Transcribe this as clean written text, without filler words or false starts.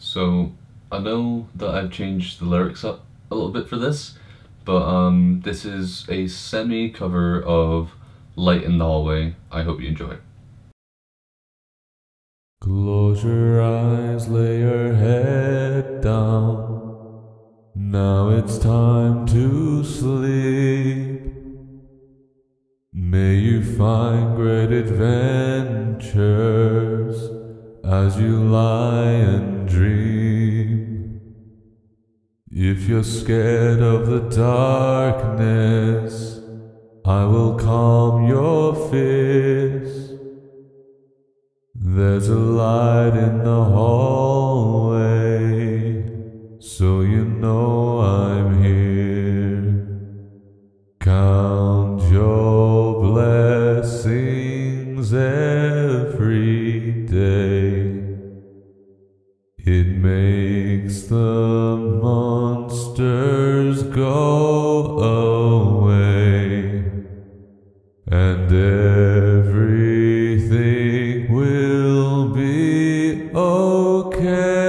So I know that I've changed the lyrics up a little bit for this, but this is a semi cover of Light in the Hallway. I hope you enjoy. Close your eyes, lay your head down. Now it's time to sleep. May you find great adventures as you lie and dream. If you're scared of the darkness, I will calm your fears. There's a light in the hallway, so you know I'm here. Count your blessings every day. It makes the monsters go away, and everything will be okay.